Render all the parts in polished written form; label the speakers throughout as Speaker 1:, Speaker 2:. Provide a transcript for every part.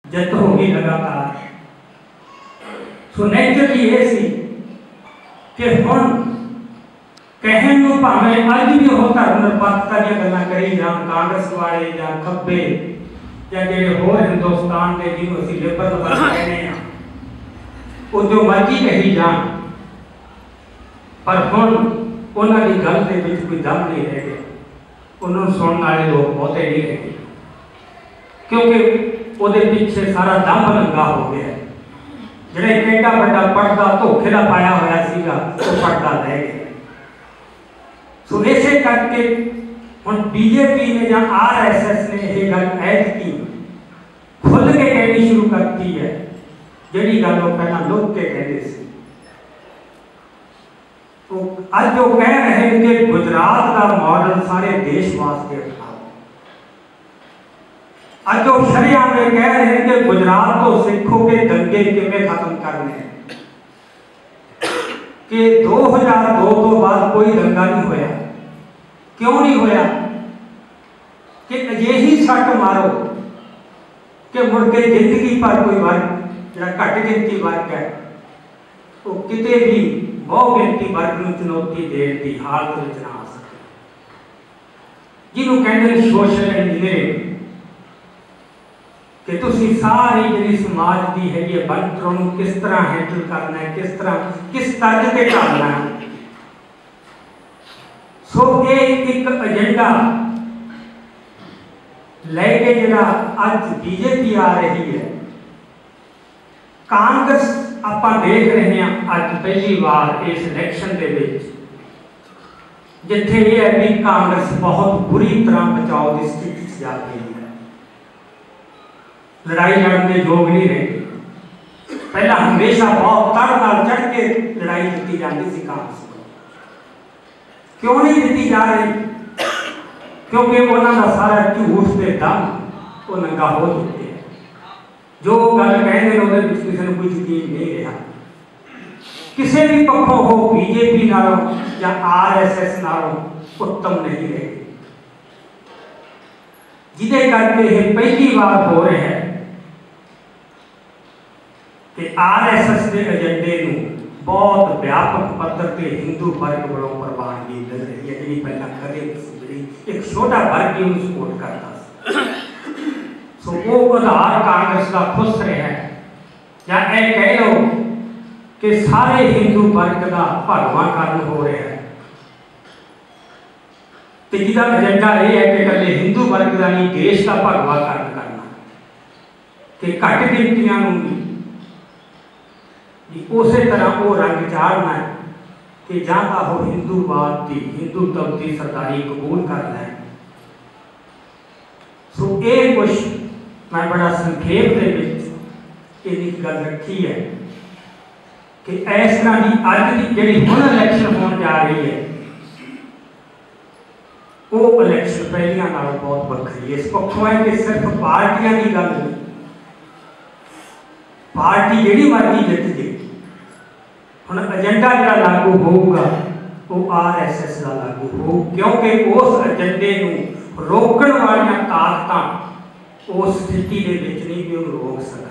Speaker 1: जित हो गई लगातार। सो नेचुरली ये सी कि हुण कहन नूं भावें अज भी वो धर्म निरपक्षता दी गल्लां करी जाण, कांग्रेस वाले जां खब्बे जां जिहड़े होर हिंदुस्तान दे जिन्हों असीं लिबरल वर्ग कहने आ, वो जो मर्जी कही जाण, पर हुण उन्हां दी गल दे विच कोई दम नहीं रह गया। उन्होंने सुनने वाले लोग बहुते नहीं रहे, क्योंकि ਉਹਦੇ ਪਿੱਛੇ ਸਾਰਾ ਦੰਭ ਲੰਗਾ ਹੋ ਗਿਆ। ਜਿਹੜਾ ਇੱਕ ਐਡਾ ਵੱਡਾ ਪਰਦਾ ਧੋਖੇ ਦਾ ਪਾਇਆ ਹੋਇਆ ਸੀਗਾ, ਉਹ ਪਰਦਾ ਲੈ ਗਿਆ। ਸੋ ਇਸੇ ਕਰਕੇ ਹੁਣ बीजेपी ने ਜਾਂ RSS ਨੇ ਇਹ ਗੱਲ ਐਤਕੀ ਖੁੱਲ੍ਹ ਕੇ ਕਹਿਣੀ ਸ਼ੁਰੂ ਕਰਤੀ ਹੈ, ਜਿਹੜੀ ਗੱਲ ਉਹ ਪਹਿਲਾਂ ਲੁਕ ਕੇ ਕਹਿੰਦੇ ਸੀ। ਉਹ ਅੱਜ ਉਹ ਕਹਿ ਰਹੇ ਨੇ ਕਿ ਗੁਜਰਾਤ ਦਾ ਮਾਡਲ ਸਾਰੇ ਦੇਸ਼ ਵਾਸਤੇ ਅਪਣਾਓ। ਅੱਜ ਉਹ ਸ਼ਰੇਆਮ ਇਹ ਕਹਿ ਰਹੇ हैं कि गुजरात तो सिखों के दंगे किवें खत्म करने हैं, कि 2002 तो बाद कोई दंगा नहीं होया। क्यों नहीं होया? कि अजिही सट मारो कि मुड़ के जिंदगी पर कोई वर्ग जिहड़ा घट गिनती वर्ग है वो किते भी बहु गिनती वर्ग नूं चुनौती देण दी हालत विच ना आ सके, जिन्हों कहते हैं सोशल इंजीनियरिंग, कि तुसी सारी जी समाज की है बनतरों किस तरह हैंडल करना है, किस तरह किस तर्ज पे करना है। सो ये एक एजेंडा लेके जरा अज बीजेपी आ रही है। कांग्रेस आप देख रहे हैं अज पहली बार इस इलैक्शन के जिथे यह है भी कांग्रेस बहुत बुरी तरह बचाव की स्थिति जा रही है, लड़ाई लड़न के योग नहीं रहे। पहला हमेशा बहुत तड़ नाल चढ़ के लड़ाई जीती जाती सी कांग्रेस को। क्यों नहीं जीती जा रही? क्योंकि उन्होंने सारा झूठ के दम वो नंगा हो चुके हैं। जो गल कहते हैं किसी को कोई यकीन नहीं रहा, किसी भी पक्षों हो बीजेपी नालों या RSS नालों उत्तम नहीं रहे, जिदे करके ये पहली बार हो रहा है कि RSS के एजेंडे नूं बहुत व्यापक पद्धर पर हिंदू वर्ग वालों प्रवानगी मिल रही है, जी पहला कदे जी एक छोटा वर्ग ही उन्हें सपोर्ट करता। सो वो आधार कांग्रेस का खुश रहा है, या यह कह लो कि सारे हिंदू वर्ग का भगवाकरण हो रहा है। तो जिसका एजेंडा यह है कि कल हिंदू वर्ग का नहीं देश का भगवाकरण करना, कि घट गिनतियां उस तरह वो रंग चाढ़ना है कि जाता हो हिंदूवाद की हिंदुत्व की सरदारी कबूल करना है। सो ये कुछ मैं बड़ा संखेप के गल रखी है कि इस तरह की अज की जी हुण इलैक्शन होने जा रही है, वो इलैक्शन पहलियां नालों बहुत वक्री है। इस पक्षों है कि सिर्फ पार्टियां की गल नहीं, पार्टी जिहड़ी मर्जी जित जे, हुण एजेंडा जिहड़ा लागू होगा वो RSS का लागू हो, क्योंकि उस एजेंडे नूं रोकण वालियां ताकतां उस स्थिति दे विच नहीं भी उन्हें रोक सकन।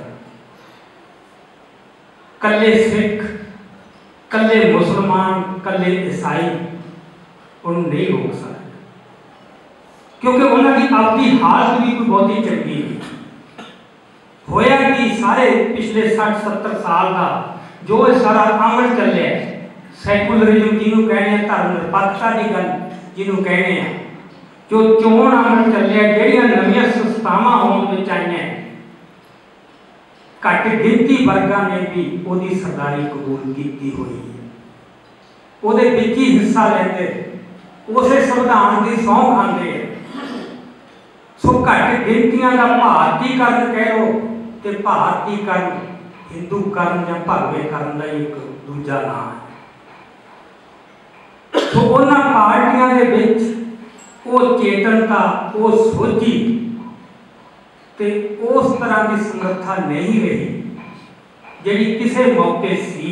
Speaker 1: कल्ले सिख, कल्ले मुसलमान, कल्ले ईसाई उन्हें नहीं रोक सकते, क्योंकि उन्होंने अपनी हालत भी कोई बहुत ही चंगी नहीं। होया कि सारे पिछले 60-70 साल का जो सारा अमल चलिया, सैकुलरिज्म जिन्होंने कहने हैं, धर्म निरपक्षता की गल जिन्होंने कहने हैं, जो चोण अमल चलिया, जिहड़ियां नवीं संस्थावां होण विच आईयां, घट गिनती वर्गां ने भी उहदी सरदारी कबूल की हुई है, उहदे विच ही हिस्सा लैंदे, उसे संविधान की सौं खांदे। सो घट गिनतियां का भारतीकरण कह लो कि भारतीकरण हिंदूकरण या भगवेकरण का एक दूजा नाम है। तो उन्होंने पार्टियां दे विच वो चेतनता, वो सोची ते उस तरह की समर्था नहीं रही जिहड़ी किसी मौके सी।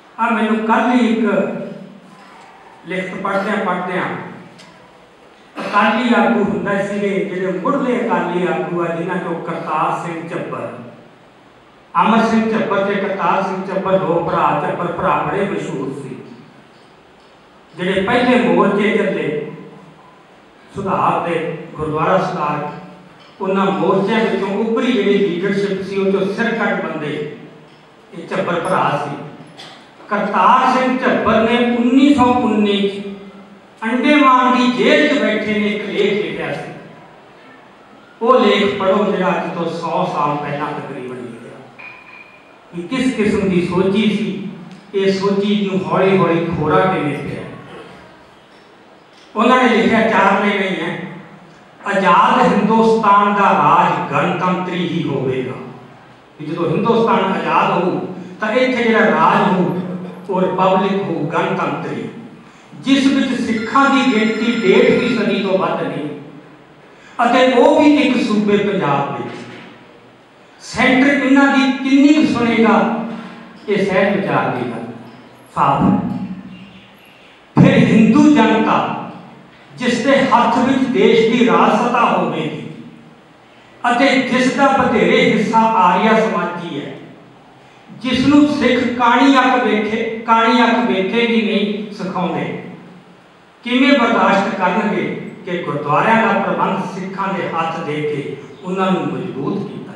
Speaker 1: मैनूं कल ही एक लिखत पढ़द्या अकाली आगू हुंदे सीगे जिहड़े मुढ़ले अकाली आगू आ जिन्हां चों करतार सिंह झब्बर, अमर सिंह झब्बर ते करतार सिंह झब्बर दो भरा, झब्बर भरा बड़े मशहूर सी जिहड़े पहले मोर्चे चले सुधार दे गुरुद्वारा सुधार, उन्हां मोर्चों विचों उभरी जिहड़ी लीडरशिप सी उह चों सिरकट बंदे ये झब्बर भरा सी। करतार सिंह झब्बर ने 1919 अंडेमान की जेल च बैठे ने एक लेख लिखा सी। वो लेख पढ़ो जिहड़ा अज तो 100 साल पहला तकरीबन लिखा कि किस किस्म की सोची सी, ये सोची नूं हौली हौली खोरा किवें पिया। उन्होंने लिखा 4 लाइनां ही है, आजाद हिंदुस्तान का राज गणतंत्री ही होगा। जो हिंदुस्तान आजाद हो तो इत्थे जिहड़ा राज हो वो रिपब्लिक हो गणतंत्री, जिस विच सिखां की गिनती 1.5 सदी तो वध नहीं, अते वो भी एक सूबे पंजाब विच। सेंटर इन्हां दी किन्नी सुनेगा ये सहज विचार की गल साफ है। फिर हिंदू जनता जिसके हाथ में देश की राजसत्ता होगी अते जिसका बधेरे हिस्सा आर्या समाजी है, जिसनों सिख काणी अख वेखे भी नहीं सिखाते, किवें बर्दाश्त करनगे कि गुरुद्वारियां का प्रबंध सिखां दे हाथ दे के उन्होंने मजबूत किया।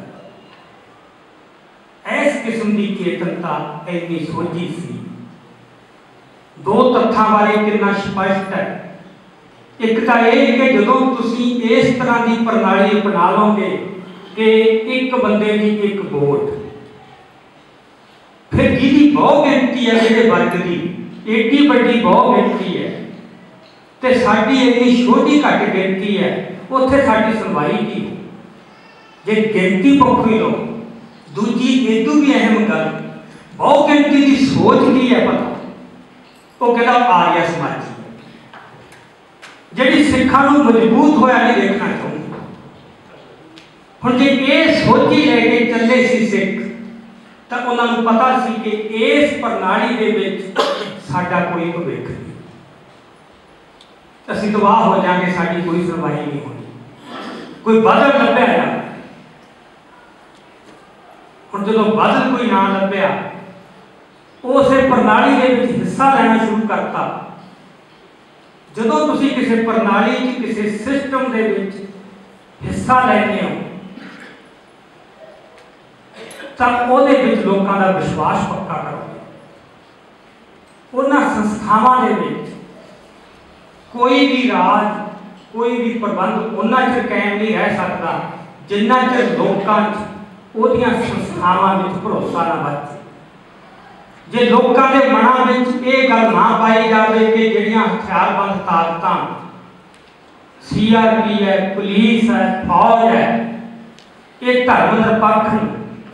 Speaker 1: इस किस्म की चेतनता इतनी सोझी सी। 2 तत्थां बारे कितना स्पष्ट है। एक तो यह कि जो तुसी इस तरह की प्रणाली अपना लोगे कि एक बंदे की एक वोट, फिर जिहदी बहु गिनती है जिहड़े वर्ग की एडी वड्डी बहु गिनती है तो साडी इन्नी छोटी घट गिनती है, उत्थे साडी सुनवाई की हो। जे गिनती पक्खों ही लो, दूजी इदू भी अहम गल बहु गिनती की सोच की है पता, वो कहता आर्या समाजी जिहड़ी सिखां नूं मजबूत होया नहीं देखना चाहुंदी। हुण जे ये सोची लेके चले सी सिख तो उन्होंने पता सी कि इस प्रणाली दे विच साडा कोई भविख नहीं, असीं तबाह हो जाएंगे, साडी कोई सुनवाई नहीं होनी, कोई बदल लभ्या जाए। हुण जदों बदल कोई ना लभ्या, उस प्रणाली दे विच हिस्सा लेना शुरू करता। जदों तुसीं किसी प्रणाली किसी सिस्टम दे विच हिस्सा लैंदे हो तो उहदे विच लोकां दा विश्वास पक्का करोगे। उन्हां संस्थावां दे विच कोई भी राज कोई भी प्रबंध उन्ना चिर कायम नहीं रह सकता जिन्ना चिर लोकां उहदियां संस्थावां विच भरोसा ना बचे। जे लोकां दे मनां विच ये गल ना पाई जाए कि जिहड़ियां हथियारबंद ताकतां CRP है, पुलिस है, फौज है, ये धर्म निरपक्ष ने,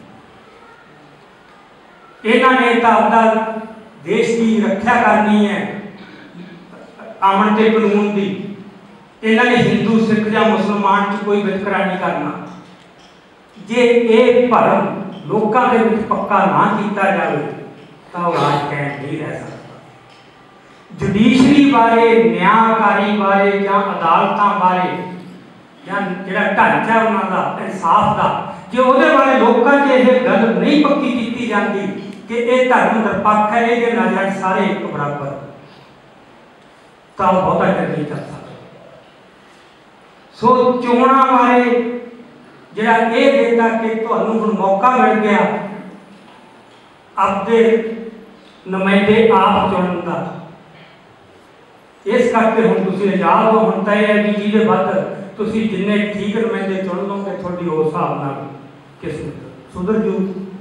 Speaker 1: इन्हां ने तो अपना देश की रक्षा करनी है अमन ते कानून की, इन्हां ने हिंदू सिख या मुसलमान च कोई वितकरा नहीं करना। जे ये भरम लोकां दे विच पक्का ना किया जाए तो राज कायम नहीं रह सकता। जुडिशरी बारे, न्यायकारी बारे या अदालतां बारे या जिहड़ा ढांचा उन्हां दा इंसाफ का, जे उहदे बारे लोकां 'च इह गल नहीं पक्की की जाती कि यह धर्म निरपक्ष है, ये नाल सारे एक बराबर, तो बहुता चर नहीं चल सकता। सो चोणां बारे जिहड़ा ये देता कि तुहानूं हुण मौका मिल गया आपदे नुमाइंदे आप चुनन का, इस करके हुण तुसीं आजाद हो। हुण तां यह है कि जिहदे वध तुसीं जिन्ने ठीक नुमाइंदे चुन लोगे तुहाडी उस हिसाब नाल किस्मत सुधर जू।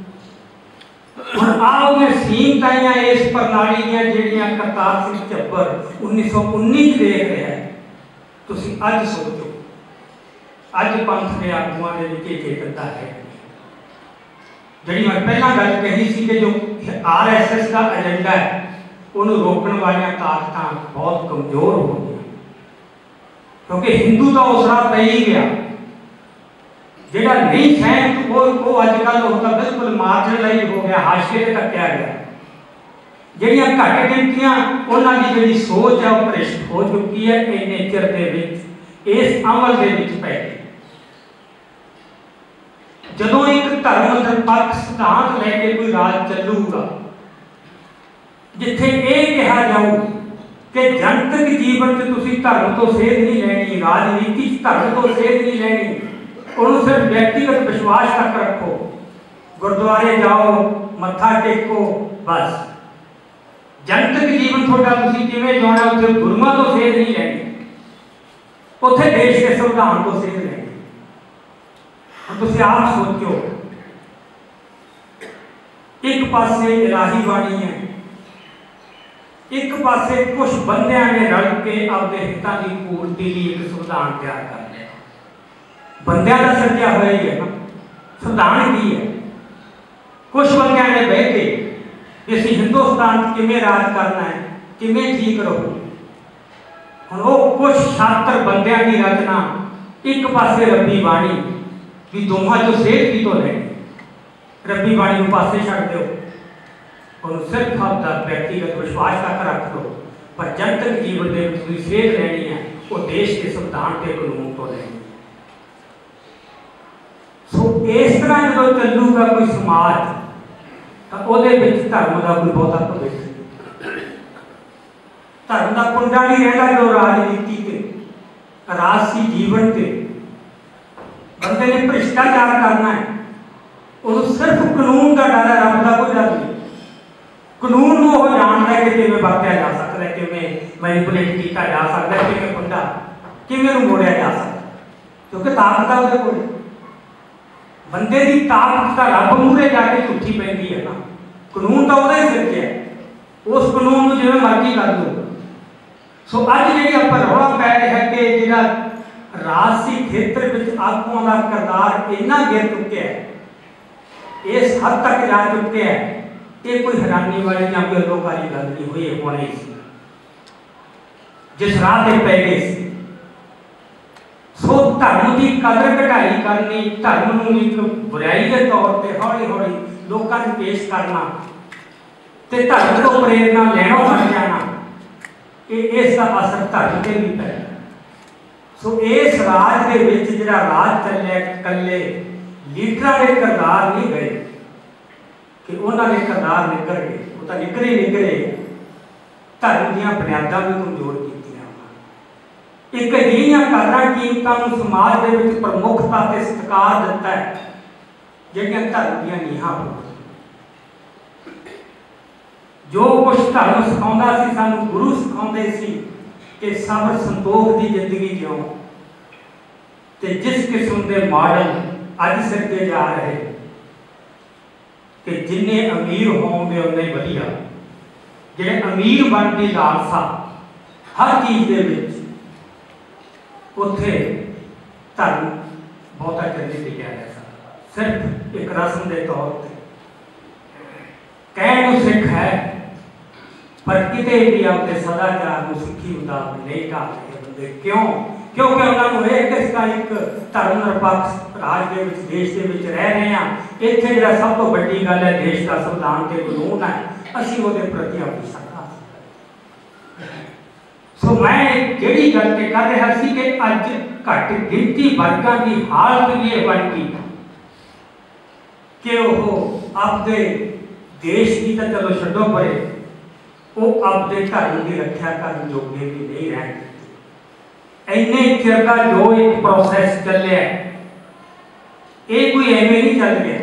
Speaker 1: हुण आओ मैं सीम ताईयां इस प्रणाली दीयां जिहड़ियां करतार सिंह झब्बर 1919 देख रहा है, तुसीं अज सोचो अज पंथ के आगुआं दे विच इह चेतनता है। जिहड़ी मैं पहला गल कही सी कि जो RSS का एजेंडा है उन्होंने रोकने वाली ताकतां बहुत कमजोर हो गई, क्योंकि हिंदू का उसरा पै ही गया। जिहड़ा नहीं सहमत वो अजकल उसका बिल्कुल मार्जिनलाइज हो गया, हाशिए ते धक्या गया। जिहड़ियां घट गिनतियां उन्हां दी जिहड़ी सोच है वो भ्रिष्ट हो चुकी है। इन्ने चिर दे विच इस अमल दे विच पै गए। जदों एक धर्म निरपक्ष सिद्धांत लैके कोई राज चलूगा जिथे यह कहा जाऊ कि जनतक जीवन च तुसीं धर्म तो सेध नहीं लैनी, राजनीति धर्म तो सेध नहीं लैनी, उन्होंने सिर्फ व्यक्तिगत विश्वास तक रखो, गुरुद्वारे जाओ मत्था टेको, बस जनतक जीवन थोड़ा तुसीं किवें जिउणा उत्थे गुरुआं तो सेध नहीं लैनी, उत्थे देश के संविधान तो सेध लैनी। तुसीं आप सोचो, एक पासे इलाही बाणी है, एक पासे कुछ बंदियां ने रल के अपने हितां की पूर्ति लिए एक संविधान तैयार कर लिया। बंदियां का सर्जा हुआ ही है ना, संविधान की है। कुछ बंदियां ने बह के इस हिंदुस्तान किमें राज करना है, किमें ठीक रहो। हुण वो कुछ छात्र बंदियां की रचना, एक पासे रब्बी बाणी भी दोवां चों सेध की तो लैनी, रब्बी बाणी नूं पासे छड्ड दिओ, और सिर्फ आपका व्यक्तिगत विश्वास तक रख लो, पर जनतक जीवन के कोई सेध लैनी है वो देश के संविधान के कानून तो लैनी। सो इस तरह जो चलूगा कोई समाज तो उहदे विच धर्म का कोई बहुता भविख नहीं, धर्म का कुंडा नहीं रहता जो राजनीति ते राजसी जीवन से बंदे ने भ्रिष्टाचार करना है, उन्होंने सिर्फ कानून का डर है, रब का कोई डर नहीं। कानून को वो जानता है कि किमें वरत्या जा सकता है, किमें मैनिपुलेट किया जा सकता है, किमें फंडा किमें मोड़िया जा सकता, क्योंकि ताकत है उसके कोल। बंदे की ताकत का रब मूहरे जाके झूठी पैंदी है ना, कानून तो वह सिर च है, उस कानून को जिवें मर्जी कर दो। सो अज जी आप रौला पै रहा है कि जिहड़ा राजसी खेत्र में आगुआं का किरदार इन्ना गिर चुके है, इस हद तक जा चुके हैं, ये कोई हैरानी वाली या कोई अलोकारी गल नहीं हुई, होनी सी जिस राह पे पै गए सी। सो धर्म की कदर घटाई करनी, धर्म नूं एक बुराई के तौर पर हौली हौली लोगों को पेश करना ते धर्म को प्रेरणा लेना हट जाना, इसका असर धर्म से भी पै। सो इस राज के विच जिहड़ा राज चलिया कल्ले लीडरां दे किरदार नहीं गए कि उन्होंने किरदार निकल गए, वो तो निकले धर्म दीयां बुनियादां भी कमजोर कीतियां। एक अजिहियां कदरां कीमतां नूं समाज दे विच प्रमुखता ते सत्कार दिता है जिहड़ियां धर्म दीयां नीहां हो। जो कुछ धर्म सिखाउंदा सी, सानूं गुरु सिखाउंदे सी कि सबर संतोख की जिंदगी जिओ, ते जिस किस्म के मॉडल अज सिरते जा रहे कि जिन्ने अमीर होंगे उन्ने वधिया, जिहड़े अमीर बन की लालसा हर चीज़ के विच, उत्थे धर्म बहुता चल नहीं टिकिया रह सकता। सिर्फ एक रस्म के तौर पर कहण नूं सिख है, पर किते भी अपने सदाचार को सिक्खी मुताबिक नहीं ढाल रहे बंदे। क्यों? क्योंकि उन्होंने एक धर्म निरपक्ष राज के विच देश के विच रह रहे हैं। इत्थे जिहड़ा सब तो बड़ी गल है देश का संविधान के कानून है, असीं उहदे प्रति अपनी श्रद्धा। सो मैं जिहड़ी गल ते कर रहा सी कि अज घट गिनती वर्गां की हालत भी ये बन गई कि वह अपने देश की तो चलो छड्डो परे, वो अपने धर्म की रक्षा करने योग्य भी नहीं रह। इन्ने चिर का जो एक प्रोसैस चलिया ये कोई एवं नहीं चल गया,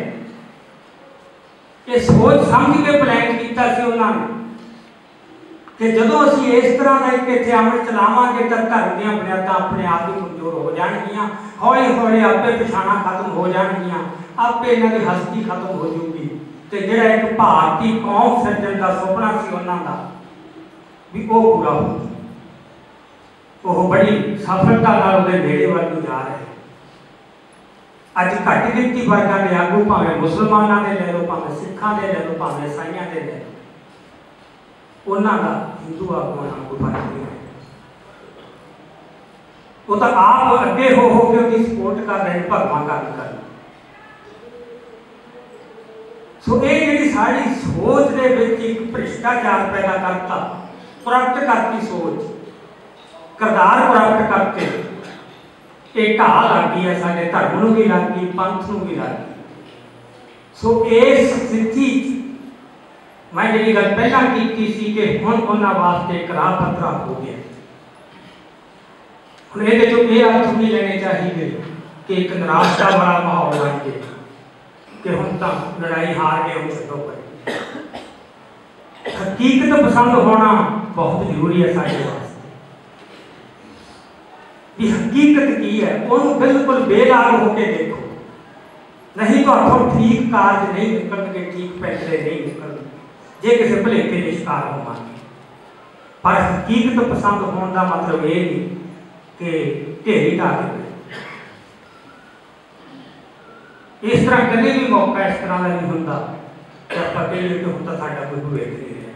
Speaker 1: ये सोच समझ के प्लान किया उन्होंने कि जो असी इस तरह का एक इतने अमल चलावे तो धर्म दी बुनियादां अपने आप ही कमजोर हो जाएगियां, हौली हौली आपे पछाणा खत्म हो जाएगियां, आपे इन्हां दी हस्ती खत्म हो जाऊगी, तो जिहड़ा एक भारतीय कौम सिरजण का सुपना सी उन्हां दा भी वो पूरा हो, वो बड़ी सफलता नाल उहदे नेड़े वल जा रहे। अज घट गिनती वर्गां दे आगू भावें मुसलमानां दे ले लो, भावें सिखां दे ले लो, भावें ईसाइयां दे ले लो, उन्हां दा हिंदू आगूआं नाल कोई फर्क नहीं है। वो तो आप अगे हो के उहदी सपोर्ट कर रहे हैं, भगवां कर। सो ये जिहड़ी साडी सोच दे विच एक भ्रिष्टाचार पैदा करता, करप्ट करती सोच, किरदार करप्ट करके ये ढाह लग गई है, साडे धर्म नूं भी लग गई, पंथ नूं भी लग गई। सो इस स्थिति मैं जी गल पहला की सी कि हुण उन्हां वास्ते एक राह पत्थरा हो गया। हुण इहदे चों ये अर्थ नहीं लेने चाहिए कि एक निराशा वाला माहौल बन गया कि हुण तां लड़ाई हार गए, हुण छड्डो परे। हकीकत पसंद होना बहुत जरूरी है साडे वास्ते भी हकीकत की है उन्होंने बिल्कुल बेलाग होकर देखो, नहीं तो आपको ठीक कार्य नहीं निकलणगे, ठीक फैसले नहीं निकलणगे जे किसी भुलेखे के शिकार होवांगे। पर हकीकत पसंद होने का मतलब ये नहीं कि ढेरी ढा के इस तरह कभी भी मौका इस तरह का नहीं होता कि आप कहिए कि हुण तां साडा कोई भविख नहीं रहा।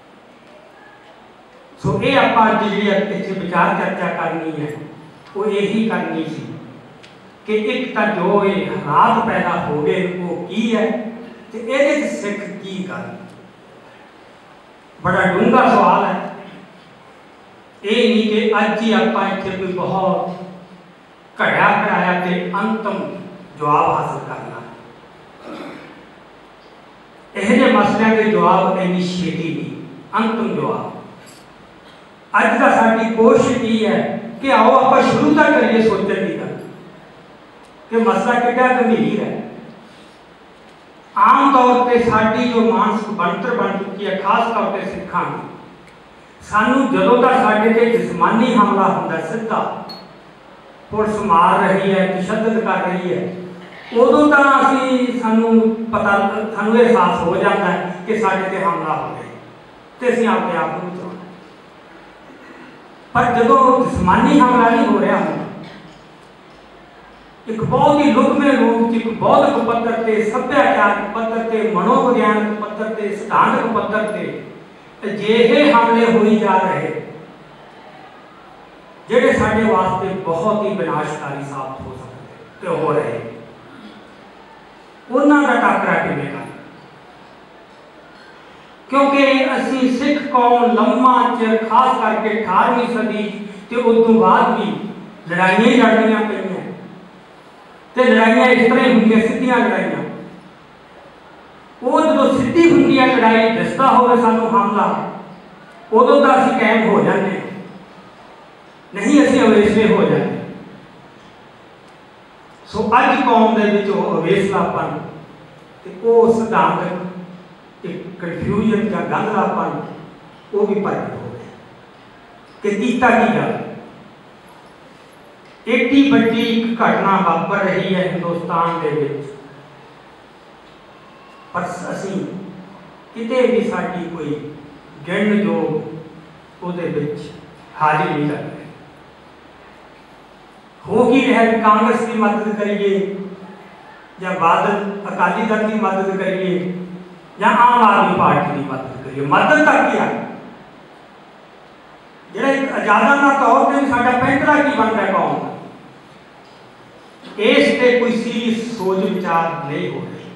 Speaker 1: सो ये आप जी इत्थे विचार चर्चा करनी है वो यही करनी सी कि एक तो जो ये हालात पैदा हो गए वो की है तो ये सिख की कर। बड़ा डूंगा सवाल है, ये नहीं कि अज ही आप इत्थे कोई बहुत घड़िया घड़ाया तो अंतम जवाब हासिल करना। यह मसलों के जवाब इन्नी छेती नहीं, अंतिम जवाब अज का साडी कोशिश ये है कि आओ आप शुरू तक करिए सोचने की गल कि मसला कितना गंभीर है। आम तौर पर साडी जो मानसिक बनतर बन चुकी है, खास तौर पर सिखां की, सानू जदों तक साडे ते जिस्मानी हमला होंदा सीधा पुलिस मार रही है, तशद्दद कर रही है, उदों तक असीं सानू पता सानू एहसास हो जाता है कि साडे ते हमला हो गया तो असीं अपने आप को बचाउणा। पर जदों जिस्मानी हमला नहीं हो रहा होंदा, एक बहुत ही लुकमे रूप एक बौद्धिक पद्धर से, सभ्याचारक पद्धर से, मनोविज्ञानक पद्धर से, सिद्धांतक पद्धर से अजिहे हमले होई जा रहे जिहड़े साडे वास्ते बहुत ही विनाशकारी साबित हो सकते हो रहे, उन्हां दा टाकरा किवें करना। क्योंकि असी सिख कौम लम्मा चिर खास करके 18वीं सदी ते उदों बाद भी लड़ाइयां लड़नियां पईयां ते लड़ाइयां इस तरह होंदियां सीधियां लड़ाइयां। वो जो सीधी होंदी है लड़ाई दिसदा होवे सानू हमला उदों तक असीं कायम हो जाते हैं, नहीं असीं अवेसले हो जाते। सो अज कौम दे विच अवेसलापन ते वो सिद्धांतक कन्फ्यूजन या गंधलापन वो भी प्रगट हो गया कि कीता की गल। एडी वड्डी एक घटना वापर रही है हिंदुस्तान के विच, पर असीं किते भी साडी कोई गिणन योग उहदे विच हाजिर नहीं कर रहे। हो की रहा कांग्रेस की मदद करिए या बादल अकाली दल की मदद करिए या आम आदमी पार्टी की मदद करिए, मदद तक क्या जो एक आजादा तौर पर भी साडा पैंतरा की बनता है कौम का, इस पर कोई सीरियस सोच विचार नहीं हो रही।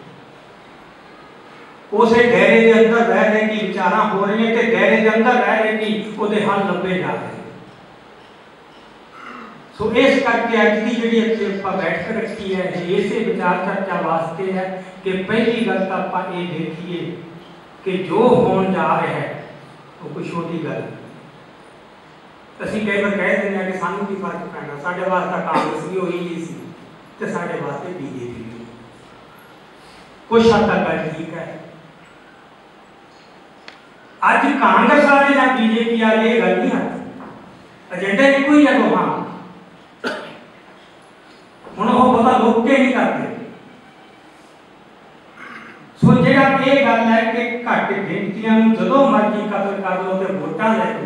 Speaker 1: उस दायरे के अंदर रह रहे की विचार हो रही है तो दायरे के अंदर रह रहे की उहदे हल लभे जा रहे। सो इस करके अज की जी बैठक रखी है इसे विचार चर्चा वास्ते है कि पहली गल तो आप ये देखिए कि जो होने जा रहा है वो कोई छोटी गल। असीं कई बार कह दें कि सानू की फर्क पैना, साडे वास्ते कांग्रेस भी वही नहीं सी ते साडे वास्ते बीजेपी भी कुछ हद तक गल ठीक है। अज कांग्रेस वाले या बीजेपी वाले ये गल नहीं है, एजेंडा एक ही है दोहां। हुण वो बहुता लुक के नहीं करते। सो जिहड़ा ये गल है कि घट गिणतियां नूं जदों मर्जी कतल कर लो तो वोटां लैके